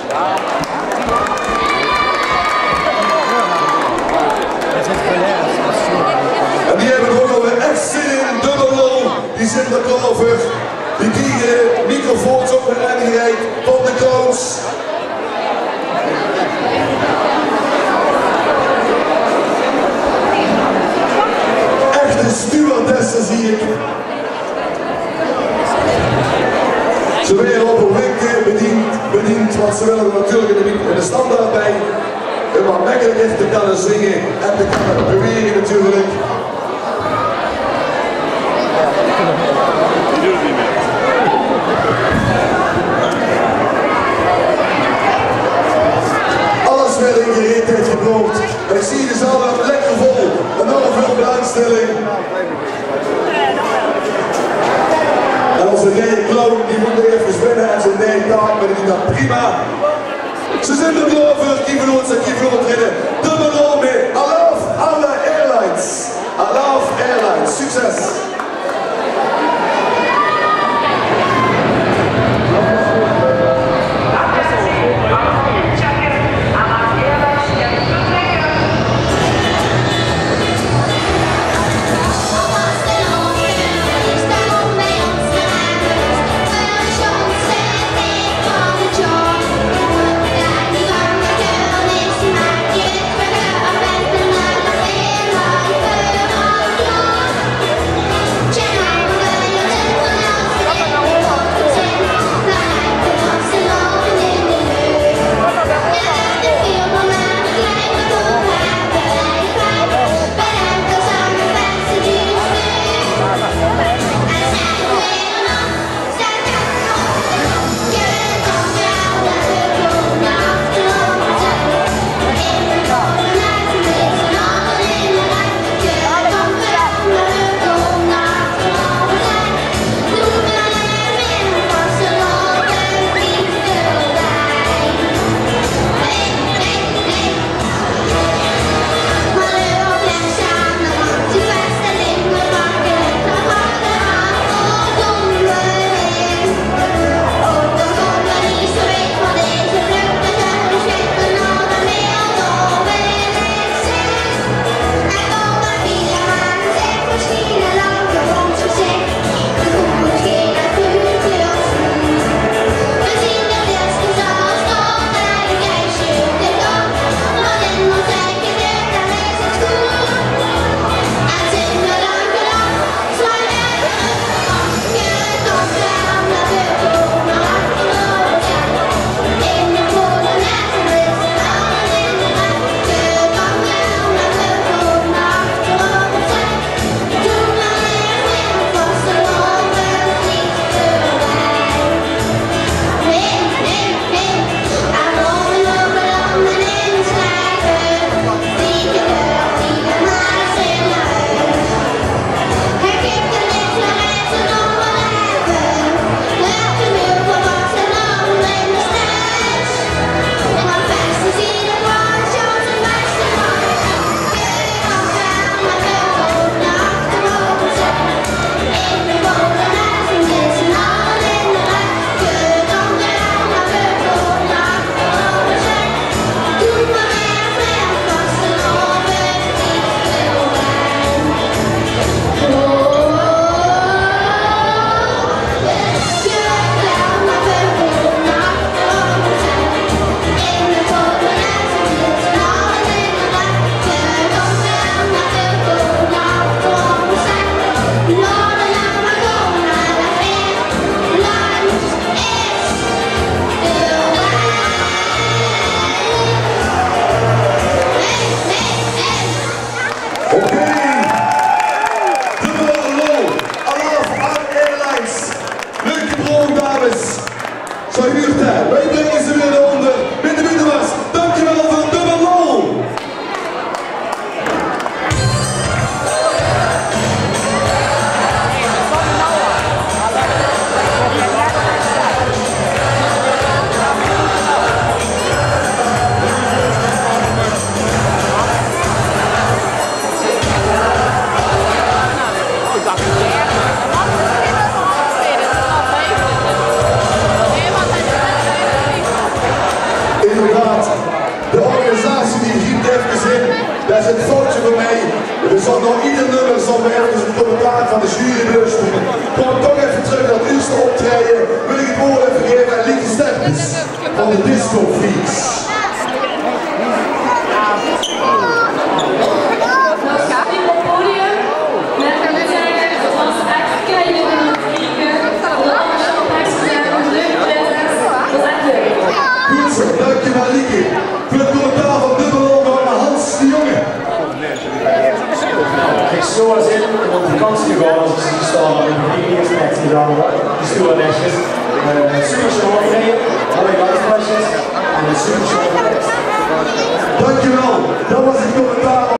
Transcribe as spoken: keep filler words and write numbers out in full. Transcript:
En die hebben gewoon alweer echt zin in. Dubbel Lol, die zit er klaar voor. Die kriegen microfoons op hun rennen gereikt van de coach. Echt een stewardessen zie ik. Ze werden op een week bediend, bediend, want ze willen er natuurlijk in de, in de standaard bij. Om wat makkelijker te kunnen zingen en te kunnen bewegen natuurlijk. Die doet het niet meer. Alles werd in gereedheid gebracht. En ik zie de zaal nog lekker vol. Enorm veel belangstelling. En onze rij clown die moet er even winnen en zijn nee taak, maar die doet dat prima. Ze zijn er klaar voor Kieveloeët en Kieveloeët rennen. Dubbel Lol met Alaaf Airlines. Alaaf Airlines, succes! Wij brengen ze weer onder met de buitenwas. Dankjewel voor Dubbel Lol. een foutje van mij. We zal nog ieder nummer zal we even een commentaar van de jury beluisteren. Kom toch even terug naar het eerste optreden. Wil ik het woord even geven aan Lieke Stempels van de Disco Freaks. Dankjewel Lieke. Voor het commentaar van Dubbel Lol naar Hans de Jonge. Ik stoor eens in om op vakantie te gaan als ik zie staan met de vliegingsinspectie gedaan wordt. Die stoer netjes. Een super show optreden, alle live en een super show. Dankjewel. Dat was het commentaar.